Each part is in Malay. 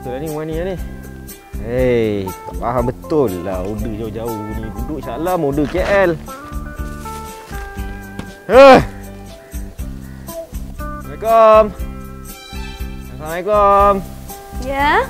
betul lah ni rumah ni lah ni. Hei, tak faham betul lah order jauh-jauh ni. Duduk Shah Alam, order KL. Assalamualaikum. Assalamualaikum. Ya.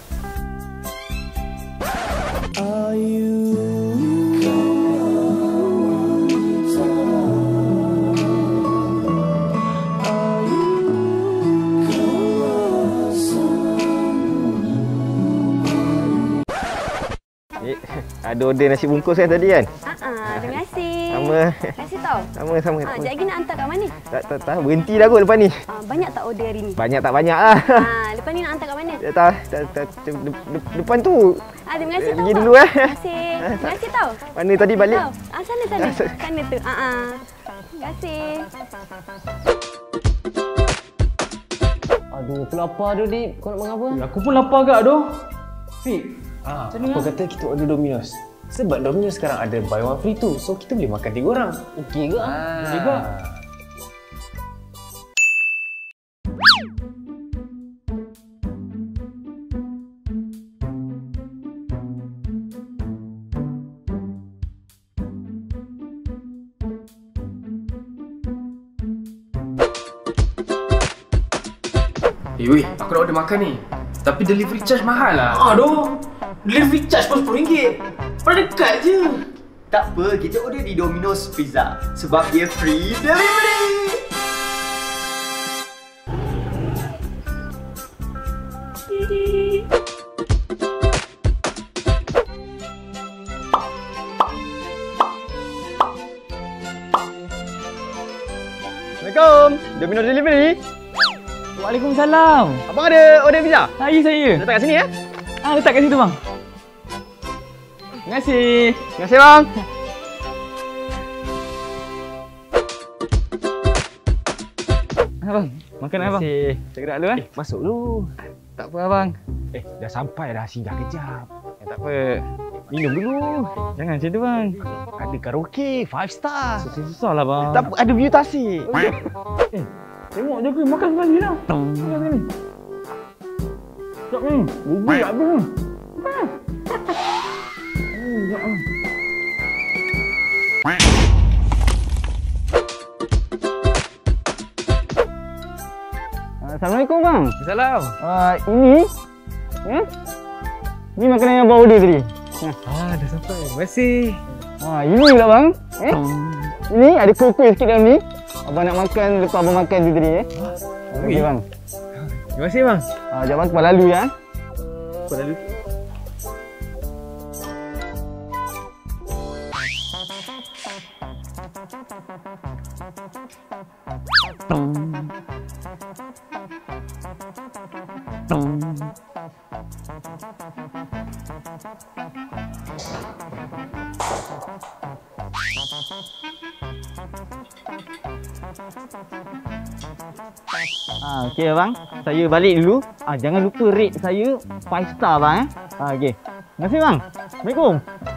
Ada order nasi bungkus kan tadi kan? Terima kasih. Sama. Terima kasih tau. Sama. Sekejap lagi nak hantar kat mana? Tak. Berhenti dah kot lepas ni. Banyak tak order hari ni? Banyak tak banyak lah. Lepas ni nak hantar kat mana? Tak. Depan tu. Terima kasih tau. Pergi dulu Terima kasih. Terima kasih tau. Mana tadi balik? Sana. Sana tu. Terima kasih. Aduh, aku lapar dah, Dik. Kau nak makan apa? Aku pun lapar agak doh. Fik. Apa kata kita order Domino's? Sebab Domino's sekarang ada buy one free two. So kita boleh makan 3 orang. Okey ke? Okey ke? Weh, aku nak order makan ni. Tapi delivery charge mahal lah. Aduh, delivery charge pun RM10. Pada dekat je. Tak apa, kita order di Domino's Pizza sebab dia free delivery. Assalamualaikum. Domino's Delivery. Waalaikumsalam. Abang ada order pizza? Saya. Letak kat sini ya? Letak kat situ bang. Terima kasih. Terima kasih bang. Abang, makan abang. Terima kasih. Saya gerak dulu Masuk dulu. Tak apa abang. Dah sampai dah, singgah kejap. Tak apa. Minum dulu. Jangan macam tu bang. Ada karaoke 5 star. Susah lah bang. Tak apa, ada view tasik. Tengok je makan sekali lah. Makan sekali. Sekejap ni. Bubur tak habis ni. Makan. Ya Allah. Assalamualaikum bang. Salam. Ini ni makanan yang abang order tadi. Dah sampai. Terima kasih. Ini pula bang. Ini ada kuih sikit dalam ni. Abang nak makan lepas abang makan tu tadi Okey bang. Terima kasih bang. Jangan lupa lalu ya. Lalu. Okey bang. Saya balik dulu. Jangan lupa rate saya 5 star bang okey. Terima kasih bang. Assalamualaikum.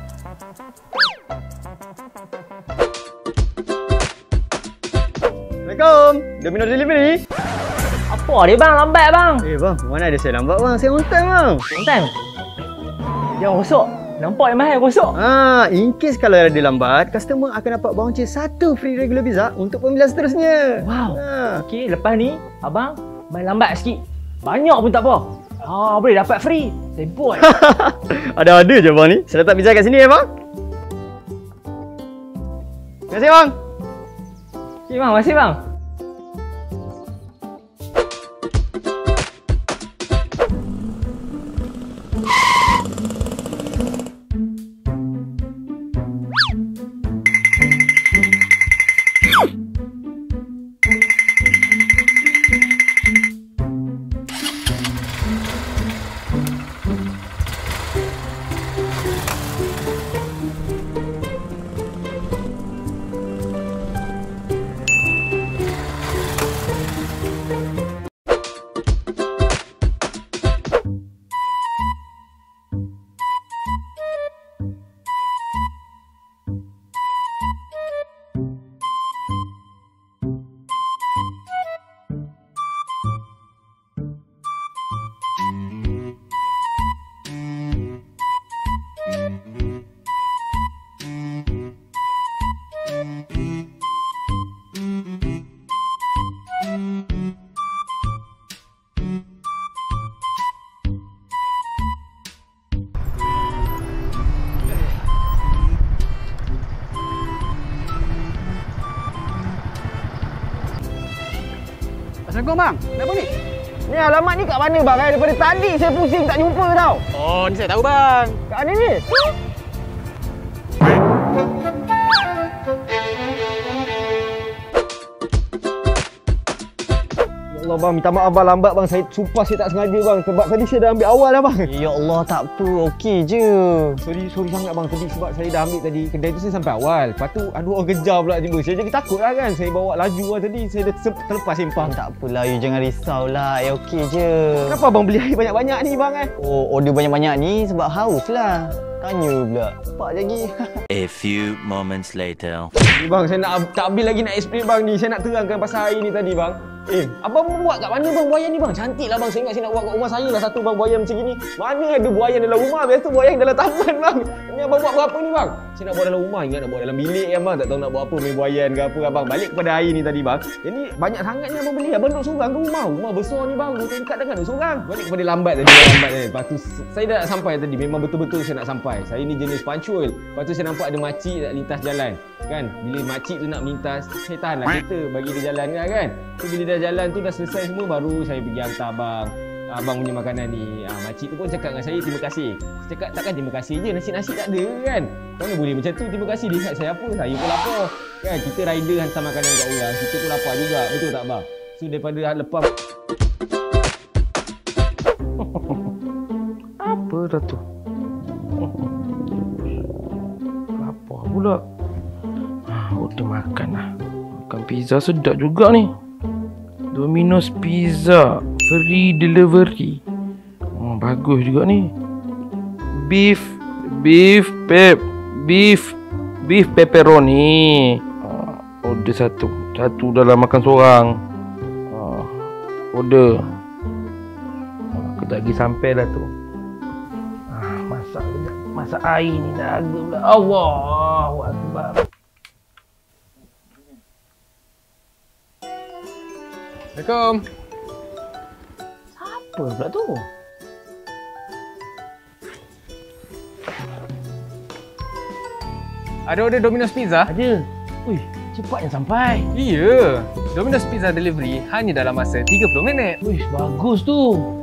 Assalamualaikum. Domino's Delivery. Apa dia bang? Lambat bang. Bang, mana ada saya lambat bang? Saya on time bang. On time? Jangan rosak. Nampak yang mahal rosak. In case kalau ada lambat, customer akan dapat voucher 1 free regular pizza untuk pembelian seterusnya. Wow. Okey, lepas ni abang main lambat sikit. Banyak pun tak apa. Boleh dapat free. Sempoi. Ada je bang ni. Saya letak pizza kat sini ya bang. Terima kasih bang. Okey bang, terima kasih bang. Assalamualaikum bang. Kenapa ni? Ni alamat ni kat mana bang? Daripada tadi saya pusing tak jumpa tau. Oh, ni saya tahu bang. Kat mana ni? Ya Allah bang, minta maaf bang, lambat bang. Saya sumpah saya tak sengaja bang. Sebab tadi saya dah ambil awal dah bang. Ya Allah, tak apa. Okey je. Sorry sangat bang tadi sebab saya dah ambil tadi. Kedai tu saya sampai awal. Lepas tu ada orang kejar pula tiba. Saya jadi takut lah kan. Saya bawa laju lah tadi. Saya dah terlepas sempang. Tak apalah, you jangan risau lah. Okey je. Kenapa abang beli air banyak-banyak ni bang Oh, order banyak-banyak ni sebab haus lah. Tanya pula. Pak lagi. A few moments later. Ni bang, saya nak tak habis lagi nak explain bang ni. Saya nak terangkan pasal air ni tadi bang. Abang buat kat mana bang buaya ni bang? Cantik lah bang. Saya ingat saya nak buat kat rumah saya lah satu bang buaya macam gini. Mana ada buaya dalam rumah? Biasa buaya dalam taman bang. Ni abang buat berapa ni bang? Saya nak buat dalam rumah. Ingat nak buat dalam bilik kan bang. Tak tahu nak buat apa, main buaya ke apa abang. Balik kepada air ni tadi bang. Jadi banyak sangatnya abang beli. Abang duduk seorang ke rumah? Rumah besar ni bang. 2 tingkat dengan duduk seorang. Balik kepada lambat tadi. Lepas tu saya dah nak sampai tadi. Memang betul-betul saya nak sampai. Saya ni jenis punctual. Lepas tu saya nampak ada makcik nak lintas jalan. Kan? Bila makcik tu nak melintas, saya tahanlah kereta bagi dia jalan kan. Tu bila dah jalan tu dah selesai semua baru saya pergi hantar abang punya makanan ni. Makcik tu pun cakap dengan saya terima kasih. Saya cakap takkan terima kasih je, nasi-nasi tak ada kan. Mana boleh macam tu terima kasih, dia ingat saya apa? Saya pun lapar. Kan kita rider hantar makanan kat orang, kita pun lapar juga. Betul tak bang? So daripada lepas Apa dah tu? Lapar pula. Order makan lah. Makan pizza sedap juga ni. Domino's Pizza free delivery. Bagus juga ni. Beef pepperoni. Order satu dalam makan seorang. Order. Kejap lagi sampai lah tu. Masak air ni dah agak pula. Allahu Akbar. Assalamualaikum. Apa pula tu? Ada order Domino's Pizza? Ada. Ui, cepatnya sampai. Ya. Domino's Pizza delivery hanya dalam masa 30 minit. Ui, bagus tu.